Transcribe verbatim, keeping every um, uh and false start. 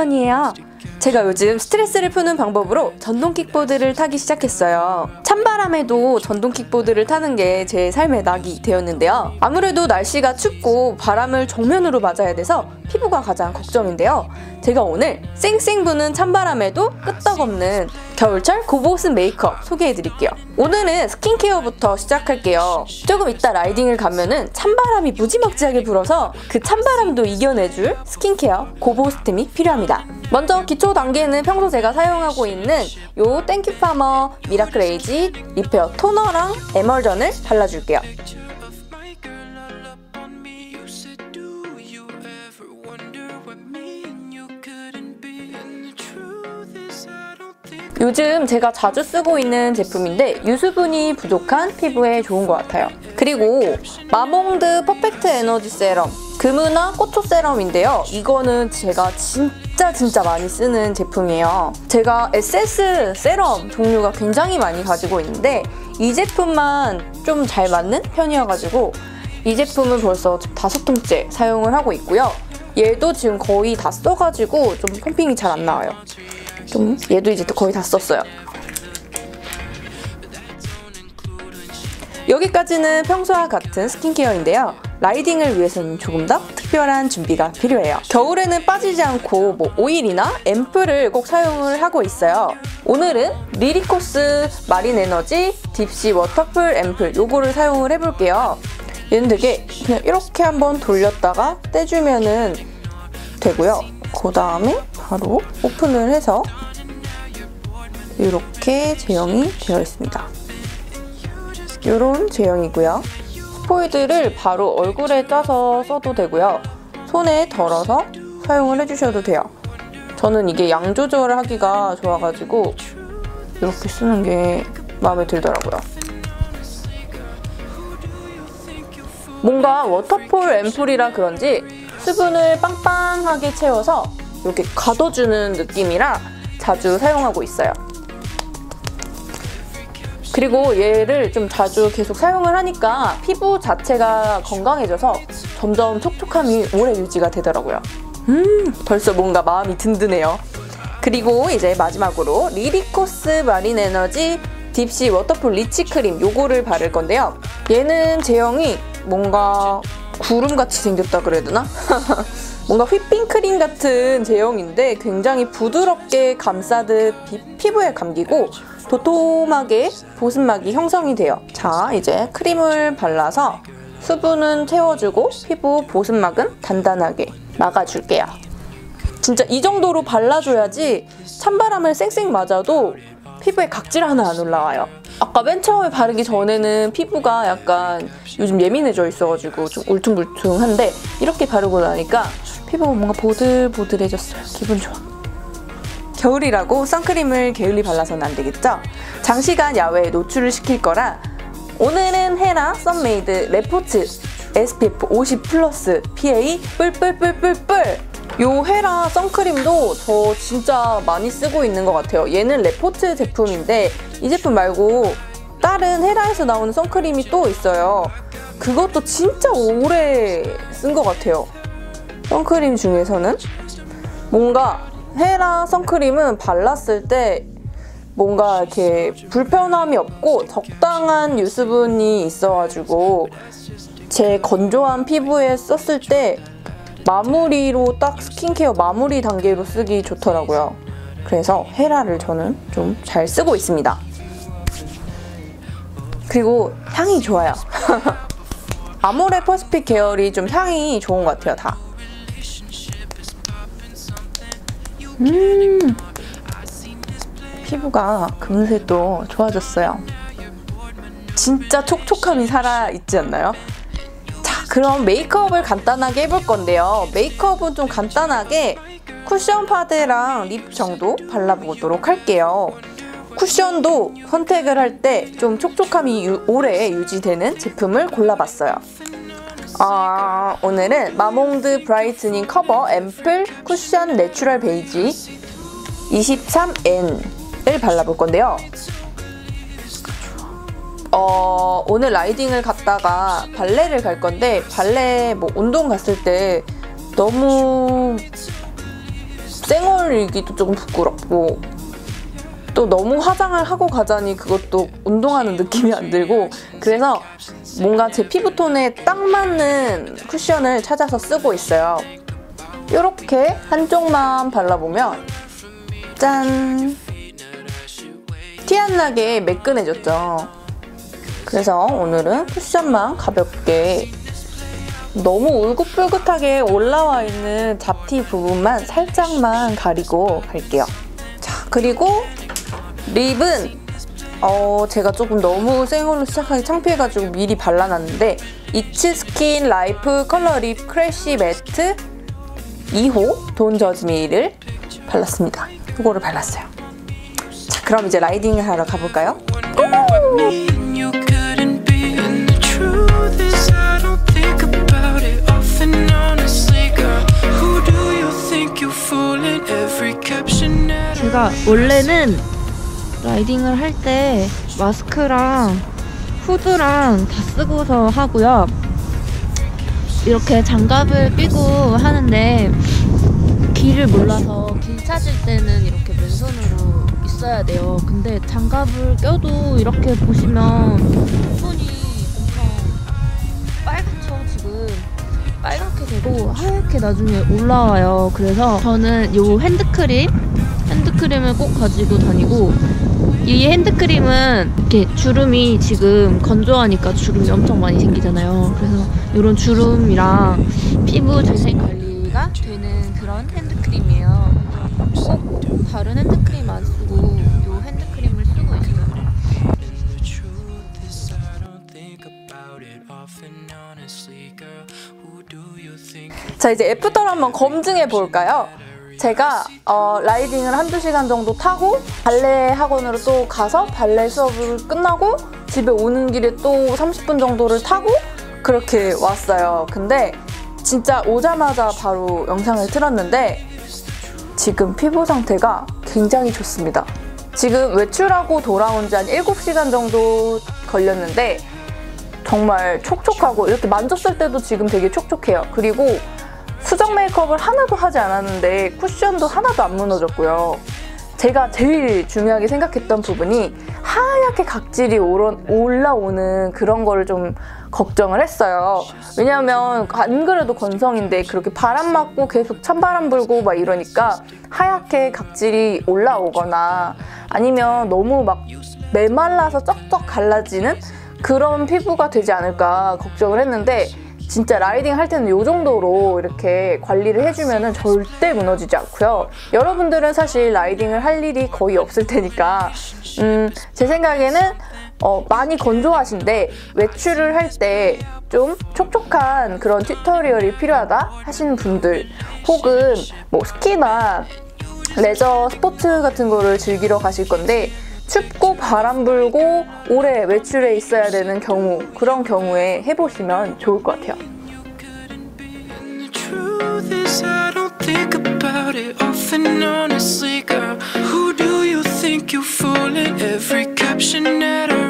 시간이에요. 제가 요즘 스트레스를 푸는 방법으로 전동 킥보드를 타기 시작했어요. 찬바람에도 전동 킥보드를 타는 게 제 삶의 낙이 되었는데요. 아무래도 날씨가 춥고 바람을 정면으로 맞아야 돼서 피부가 가장 걱정인데요. 제가 오늘 쌩쌩 부는 찬바람에도 끄떡없는 겨울철 고보습 메이크업 소개해드릴게요. 오늘은 스킨케어부터 시작할게요. 조금 이따 라이딩을 가면은 찬바람이 무지막지하게 불어서 그 찬바람도 이겨내줄 스킨케어 고보습템이 필요합니다. 먼저 기초 단계는 평소 제가 사용하고 있는 요 땡큐파머 미라클 에이지 리페어 토너랑 에멀전을 발라줄게요. 요즘 제가 자주 쓰고 있는 제품인데 유수분이 부족한 피부에 좋은 것 같아요. 그리고 마몽드 퍼펙트 에너지 세럼 금은화 꽃초 세럼인데요. 이거는 제가 진짜 진짜 많이 쓰는 제품이에요. 제가 에스에스 세럼 종류가 굉장히 많이 가지고 있는데 이 제품만 좀 잘 맞는 편이어가지고 이 제품은 벌써 다섯 통째 사용을 하고 있고요. 얘도 지금 거의 다 써가지고 좀 펌핑이 잘 안 나와요. 좀 얘도 이제 거의 다 썼어요. 여기까지는 평소와 같은 스킨케어인데요. 라이딩을 위해서는 조금 더 특별한 준비가 필요해요. 겨울에는 빠지지 않고 뭐 오일이나 앰플을 꼭 사용을 하고 있어요. 오늘은 리리코스 마린 에너지 딥시 워터풀 앰플 요거를 사용을 해볼게요. 얘는 되게 그냥 이렇게 한번 돌렸다가 떼주면은 되고요. 그 다음에 바로 오픈을 해서 이렇게 제형이 되어 있습니다. 이런 제형이고요. 스포이드를 바로 얼굴에 짜서 써도 되고요. 손에 덜어서 사용을 해주셔도 돼요. 저는 이게 양 조절을 하기가 좋아가지고 이렇게 쓰는 게 마음에 들더라고요. 뭔가 워터폴 앰플이라 그런지 수분을 빵빵하게 채워서 이렇게 가둬주는 느낌이라 자주 사용하고 있어요. 그리고 얘를 좀 자주 계속 사용을 하니까 피부 자체가 건강해져서 점점 촉촉함이 오래 유지가 되더라고요. 음, 벌써 뭔가 마음이 든든해요. 그리고 이제 마지막으로 리리코스 마린 에너지 딥시 워터풀 리치 크림 요거를 바를 건데요. 얘는 제형이 뭔가 구름같이 생겼다 그래야 되나? 뭔가 휘핑크림 같은 제형인데 굉장히 부드럽게 감싸듯 피, 피부에 감기고 도톰하게 보습막이 형성이 돼요. 자, 이제 크림을 발라서 수분은 채워주고 피부 보습막은 단단하게 막아줄게요. 진짜 이 정도로 발라줘야지 찬바람을 쌩쌩 맞아도 피부에 각질 하나 안 올라와요. 아까 맨 처음에 바르기 전에는 피부가 약간 요즘 예민해져 있어가지고 좀 울퉁불퉁한데 이렇게 바르고 나니까 피부가 뭔가 보들보들해졌어요. 기분 좋아. 겨울이라고 선크림을 게을리 발라서는 안 되겠죠? 장시간 야외에 노출을 시킬 거라 오늘은 헤라 썬메이드 레포츠 에스피에프 오십 플러스 피에이 뿔뿔뿔뿔뿔 요 헤라 선크림도 저 진짜 많이 쓰고 있는 것 같아요. 얘는 레포츠 제품인데 이 제품 말고 다른 헤라에서 나오는 선크림이 또 있어요. 그것도 진짜 오래 쓴 것 같아요. 선크림 중에서는 뭔가 헤라 선크림은 발랐을 때 뭔가 이렇게 불편함이 없고 적당한 유수분이 있어가지고 제 건조한 피부에 썼을 때 마무리로 딱 스킨케어 마무리 단계로 쓰기 좋더라고요. 그래서 헤라를 저는 좀 잘 쓰고 있습니다. 그리고 향이 좋아요. 아모레 퍼시픽 계열이 좀 향이 좋은 것 같아요, 다. 음, 피부가 금세 또 좋아졌어요. 진짜 촉촉함이 살아있지 않나요? 자, 그럼 메이크업을 간단하게 해볼 건데요. 메이크업은 좀 간단하게 쿠션 파데랑 립 정도 발라보도록 할게요. 쿠션도 선택을 할 때 좀 촉촉함이 유, 오래 유지되는 제품을 골라봤어요. 아, 오늘은 마몽드 브라이트닝 커버 앰플 쿠션 내추럴 베이지 이십삼 엔을 발라볼 건데요. 어, 오늘 라이딩을 갔다가 발레를 갈 건데 발레 뭐 운동 갔을 때 너무 쌩얼이기도 조금 부끄럽고 또 너무 화장을 하고 가자니 그것도 운동하는 느낌이 안 들고 그래서 뭔가 제 피부톤에 딱 맞는 쿠션을 찾아서 쓰고 있어요. 이렇게 한쪽만 발라보면 짠! 티 안 나게 매끈해졌죠. 그래서 오늘은 쿠션만 가볍게 너무 울긋불긋하게 올라와 있는 잡티 부분만 살짝만 가리고 갈게요. 자, 그리고 립은 어, 제가 조금 너무 생얼로 시작하기 창피해가지고 미리 발라놨는데 이츠 스킨 라이프 컬러 립 크래쉬 매트 이 호 돈 저지미를 발랐습니다. 이거를 발랐어요. 자, 그럼 이제 라이딩을 하러 가볼까요? 제가 원래는 라이딩을 할 때 마스크랑 후드랑 다 쓰고서 하고요. 이렇게 장갑을 끼고 하는데 길을 몰라서 길 찾을 때는 이렇게 맨손으로 있어야 돼요. 근데 장갑을 껴도 이렇게 보시면 손이 엄청 빨갛죠. 지금 빨갛게 되고 하얗게 나중에 올라와요. 그래서 저는 이 핸드크림 핸드크림을 꼭 가지고 다니고 이 핸드크림은 이렇게 주름이 지금 건조하니까 주름이 엄청 많이 생기잖아요. 그래서 이런 주름이랑 피부 재생 관리가 되는 그런 핸드크림이에요. 꼭 다른 핸드크림 안 쓰고 이 핸드크림을 쓰고 있어요. 자, 이제 애프터를 한번 검증해 볼까요? 제가 어, 라이딩을 한두 시간 정도 타고 발레 학원으로 또 가서 발레 수업을 끝나고 집에 오는 길에 또 삼십 분 정도를 타고 그렇게 왔어요. 근데 진짜 오자마자 바로 영상을 틀었는데 지금 피부 상태가 굉장히 좋습니다. 지금 외출하고 돌아온 지 한 일곱 시간 정도 걸렸는데 정말 촉촉하고 이렇게 만졌을 때도 지금 되게 촉촉해요. 그리고 수정 메이크업을 하나도 하지 않았는데 쿠션도 하나도 안 무너졌고요. 제가 제일 중요하게 생각했던 부분이 하얗게 각질이 올라오는 그런 거를 좀 걱정을 했어요. 왜냐하면 안 그래도 건성인데 그렇게 바람 맞고 계속 찬바람 불고 막 이러니까 하얗게 각질이 올라오거나 아니면 너무 막 메말라서 쩍쩍 갈라지는 그런 피부가 되지 않을까 걱정을 했는데 진짜 라이딩 할 때는 이 정도로 이렇게 관리를 해주면 절대 무너지지 않고요. 여러분들은 사실 라이딩을 할 일이 거의 없을 테니까 음, 제 생각에는 어, 많이 건조하신데 외출을 할 때 좀 촉촉한 그런 튜토리얼이 필요하다 하시는 분들 혹은 뭐 스키나 레저 스포츠 같은 거를 즐기러 가실 건데 춥고 바람 불고 오래 외출해 있어야 되는 경우 그런 경우에 해보시면 좋을 것 같아요. Who do you think you're fooling? Every caption that I